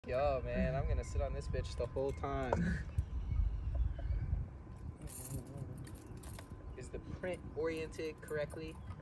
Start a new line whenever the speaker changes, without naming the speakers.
Yo, man, I'm gonna sit on this bitch the whole time. Is the print oriented correctly?